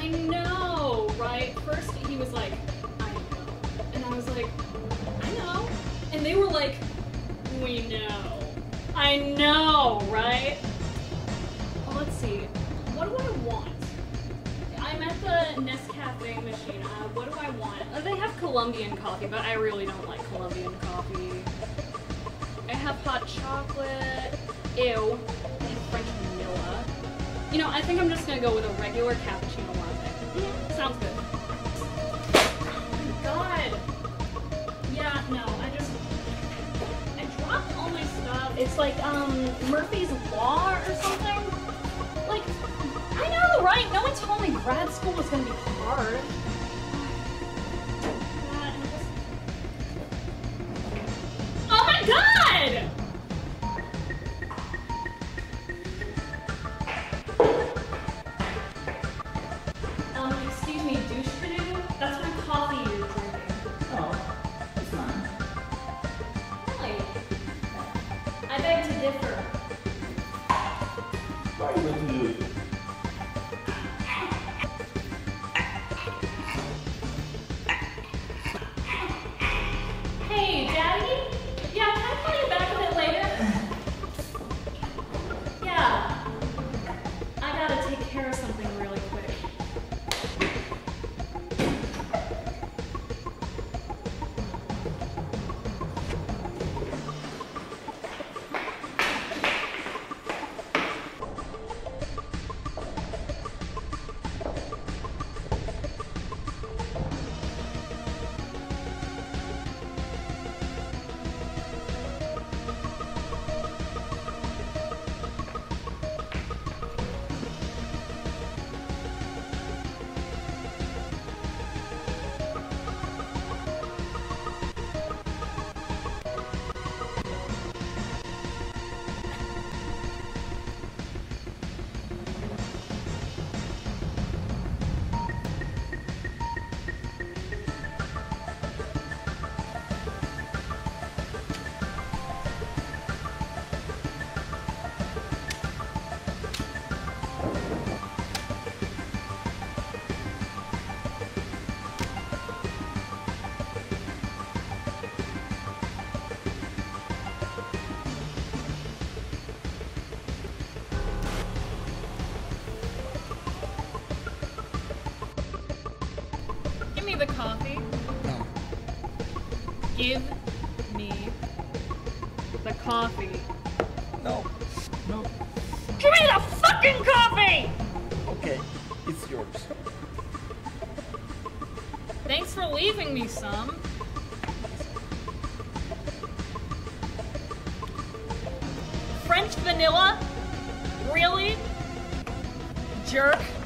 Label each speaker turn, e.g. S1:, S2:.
S1: I know, right? First he was like, I know. And I was like, I know. And they were like, we know. I know, right? Well, let's see. What do I want? I'm at the Nescafe machine. What do I want? They have Colombian coffee, but I really don't like Colombian coffee. I have hot chocolate. Ew. I have French vanilla. You know, I think I'm just gonna go with a regular cappuccino latte. Sounds good. Oh my god. Yeah, no, I dropped all my stuff. It's like, Murphy's Law or something. Like, I know, right? No one told me grad school was gonna be hard. Oh my god! Excuse me, douche canoe? That's my coffee you're drinking.
S2: Oh, it's fine.
S1: Really? I beg to differ.
S2: Why are you going to do it?
S1: Hey, Daddy? Yeah, can I call you back a bit later? Yeah. I gotta take care of something really quick. Give me the coffee.
S2: No.
S1: Give me the coffee.
S2: No. No.
S1: Give me the fucking coffee!
S2: Okay, it's yours.
S1: Thanks for leaving me some. French vanilla? Really? Jerk.